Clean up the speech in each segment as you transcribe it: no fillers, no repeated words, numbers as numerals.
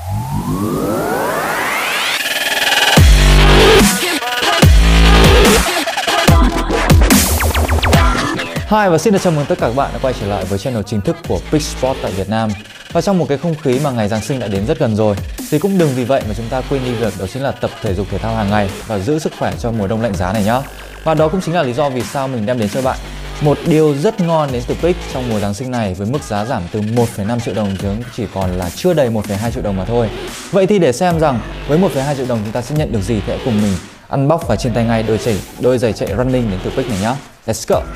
Hi và xin được chào mừng tất cả các bạn đã quay trở lại với channel chính thức của Pick Sport tại Việt Nam. Và trong một cái không khí mà ngày Giáng sinh đã đến rất gần rồi thì cũng đừng vì vậy mà chúng ta quên đi việc đó chính là tập thể dục thể thao hàng ngày và giữ sức khỏe cho mùa đông lạnh giá này nhá. Và đó cũng chính là lý do vì sao mình đem đến cho bạn một điều rất ngon đến từ Pick trong mùa Giáng sinh này với mức giá giảm từ 1,5 triệu đồng chỉ còn là chưa đầy 1,2 triệu đồng mà thôi. Vậy thì để xem rằng với 1,2 triệu đồng chúng ta sẽ nhận được gì thì hãy cùng mình unbox và trên tay ngay đôi giày chạy running đến từ Pick này nhá. Let's go!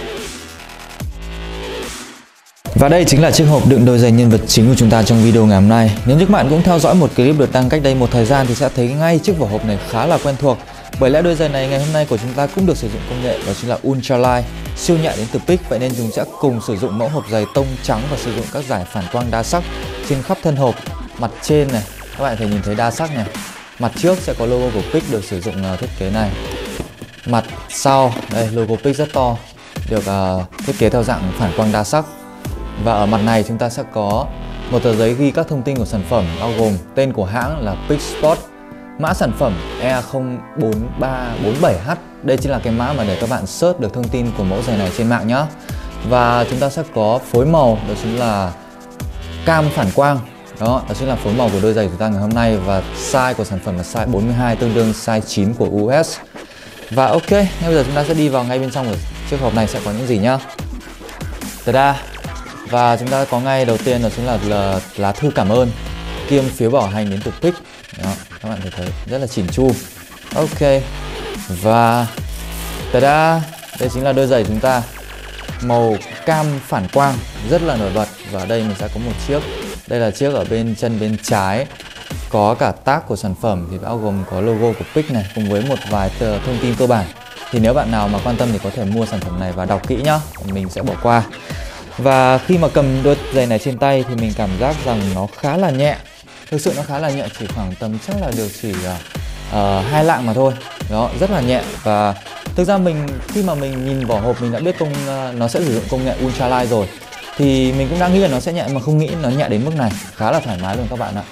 Và đây chính là chiếc hộp đựng đôi giày nhân vật chính của chúng ta trong video ngày hôm nay. Nếu như các bạn cũng theo dõi một clip được đăng cách đây một thời gian thì sẽ thấy ngay chiếc vỏ hộp này khá là quen thuộc. Bởi lẽ đôi giày này ngày hôm nay của chúng ta cũng được sử dụng công nghệ đó chính là Ultralight, siêu nhẹ đến từ Pick. Vậy nên chúng sẽ cùng sử dụng mẫu hộp giày tông trắng và sử dụng các dải phản quang đa sắc trên khắp thân hộp. Mặt trên này, các bạn có thể nhìn thấy đa sắc này. Mặt trước sẽ có logo của Pick được sử dụng thiết kế này. Mặt sau, đây logo Pick rất to, được thiết kế theo dạng phản quang đa sắc. Và ở mặt này chúng ta sẽ có một tờ giấy ghi các thông tin của sản phẩm bao gồm tên của hãng là Pick Sport, mã sản phẩm E04347H. Đây chính là cái mã mà để các bạn search được thông tin của mẫu giày này trên mạng nhé. Và chúng ta sẽ có phối màu, đó chính là cam phản quang. Đó chính là phối màu của đôi giày của chúng ta ngày hôm nay. Và size của sản phẩm là size 42, tương đương size 9 của US. Và ok, ngay bây giờ chúng ta sẽ đi vào ngay bên trong của chiếc hộp này sẽ có những gì nhá. Ta-da! Và chúng ta có ngay đầu tiên đó chính là lá thư cảm ơn kiêm phiếu bảo hành đến từ Pick. Đó, các bạn thấy rất là chỉn chu. Ok. Và ta-da! Đây chính là đôi giày chúng ta. Màu cam phản quang rất là nổi bật. Và ở đây mình sẽ có một chiếc. Đây là chiếc ở bên chân bên trái. Có cả tag của sản phẩm thì bao gồm có logo của Pick này cùng với một vài thông tin cơ bản. Thì nếu bạn nào mà quan tâm thì có thể mua sản phẩm này và đọc kỹ nhá. Mình sẽ bỏ qua. Và khi mà cầm đôi giày này trên tay thì mình cảm giác rằng nó khá là nhẹ. Thực sự nó khá là nhẹ, chỉ khoảng tầm chắc là được chỉ 2 lạng mà thôi. Đó, rất là nhẹ. Và thực ra khi mà mình nhìn vỏ hộp mình đã biết nó sẽ sử dụng công nghệ Ultralight rồi. Thì mình cũng đang nghĩ là nó sẽ nhẹ mà không nghĩ nó nhẹ đến mức này. Khá là thoải mái luôn các bạn ạ.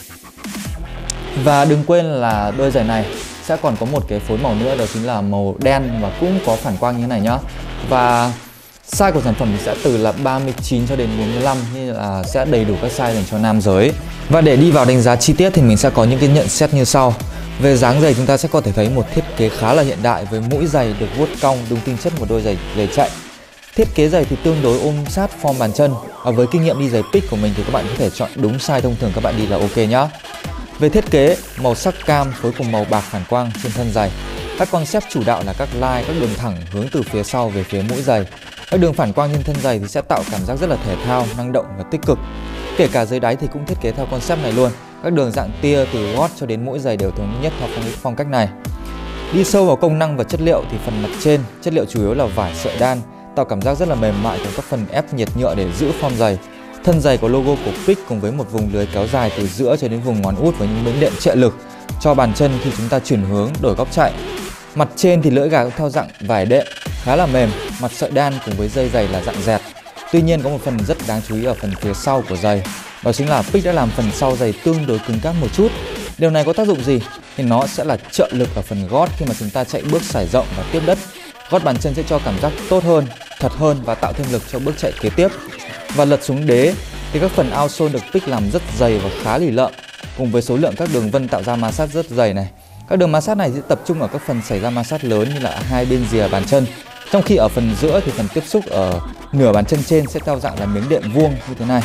Và đừng quên là đôi giày này sẽ còn có một cái phối màu nữa, đó chính là màu đen và cũng có phản quang như thế này nhá. Và size của sản phẩm sẽ từ là 39 cho đến 45, như là sẽ đầy đủ các size dành cho nam giới. Và để đi vào đánh giá chi tiết thì mình sẽ có những cái nhận xét như sau. Về dáng giày chúng ta sẽ có thể thấy một thiết kế khá là hiện đại với mũi giày được vuốt cong đúng tinh chất một đôi giày chạy. Thiết kế giày thì tương đối ôm sát form bàn chân. Và với kinh nghiệm đi giày Pick của mình thì các bạn có thể chọn đúng size thông thường các bạn đi là ok nhá. Về thiết kế, màu sắc cam phối cùng màu bạc phản quang trên thân giày. Các concept chủ đạo là các line, các đường thẳng hướng từ phía sau về phía mũi giày. Các đường phản quang trên thân giày thì sẽ tạo cảm giác rất là thể thao, năng động và tích cực. Kể cả dưới đáy thì cũng thiết kế theo concept này luôn. Các đường dạng tia từ gót cho đến mũi giày đều thống nhất theo phong cách này. Đi sâu vào công năng và chất liệu thì phần mặt trên, chất liệu chủ yếu là vải sợi đan, tạo cảm giác rất là mềm mại, cùng các phần ép nhiệt nhựa để giữ form giày. Thân giày có logo của Pick cùng với một vùng lưới kéo dài từ giữa cho đến vùng ngón út với những miếng đệm trợ lực cho bàn chân khi chúng ta chuyển hướng đổi góc chạy. Mặt trên thì lưỡi gà cũng theo dạng vải đệm khá là mềm, mặt sợi đan cùng với dây giày là dạng dẹt. Tuy nhiên có một phần rất đáng chú ý ở phần phía sau của giày, đó chính là Pick đã làm phần sau giày tương đối cứng cáp một chút. Điều này có tác dụng gì? Thì nó sẽ là trợ lực ở phần gót khi mà chúng ta chạy bước sải rộng và tiếp đất. Gót bàn chân sẽ cho cảm giác tốt hơn, thật hơn và tạo thêm lực cho bước chạy kế tiếp. Và lật xuống đế thì các phần outsole được Pick làm rất dày và khá lì lợm, cùng với số lượng các đường vân tạo ra ma sát rất dày này. Các đường ma sát này sẽ tập trung ở các phần xảy ra ma sát lớn như là hai bên rìa bàn chân. Trong khi ở phần giữa thì phần tiếp xúc ở nửa bàn chân trên sẽ theo dạng là miếng đệm vuông như thế này.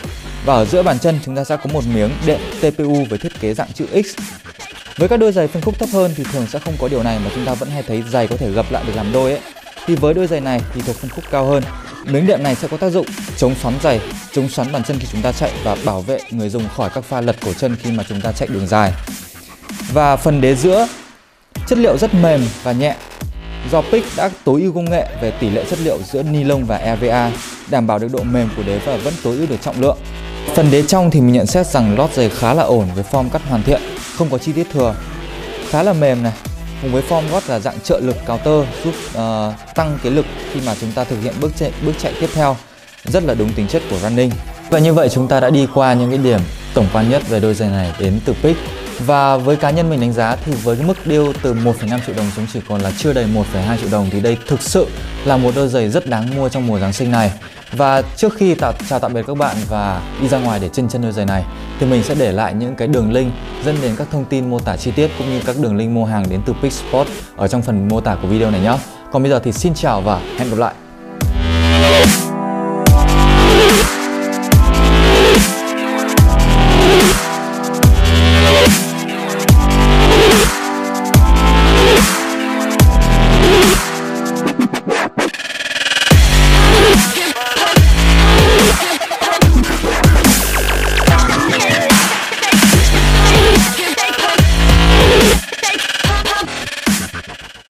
Và ở giữa bàn chân chúng ta sẽ có một miếng đệm TPU với thiết kế dạng chữ X. Với các đôi giày phân khúc thấp hơn thì thường sẽ không có điều này, mà chúng ta vẫn hay thấy giày có thể gập lại để làm đôi ấy. Thì với đôi giày này thì thuộc phân khúc cao hơn, miếng đệm này sẽ có tác dụng chống xoắn giày, chống xoắn bàn chân khi chúng ta chạy và bảo vệ người dùng khỏi các pha lật cổ chân khi mà chúng ta chạy đường dài. Và phần đế giữa, chất liệu rất mềm và nhẹ. Do Pick đã tối ưu công nghệ về tỷ lệ chất liệu giữa nylon và EVA, đảm bảo được độ mềm của đế và vẫn tối ưu được trọng lượng. Phần đế trong thì mình nhận xét rằng lót giày khá là ổn với form cắt hoàn thiện, không có chi tiết thừa, khá là mềm này. Cùng với form gót là dạng trợ lực counter giúp tăng cái lực khi mà chúng ta thực hiện bước chạy tiếp theo, rất là đúng tính chất của running. Và như vậy chúng ta đã đi qua những cái điểm tổng quan nhất về đôi giày này đến từ Peak. Và với cá nhân mình đánh giá thì với cái mức deal từ 1,5 triệu đồng xuống chỉ còn là chưa đầy 1,2 triệu đồng thì đây thực sự là một đôi giày rất đáng mua trong mùa Giáng sinh này. Và trước khi chào tạm biệt các bạn và đi ra ngoài để chân đôi giày này thì mình sẽ để lại những cái đường link dẫn đến các thông tin mô tả chi tiết cũng như các đường link mua hàng đến từ Peak Sport ở trong phần mô tả của video này nhé. Còn bây giờ thì xin chào và hẹn gặp lại.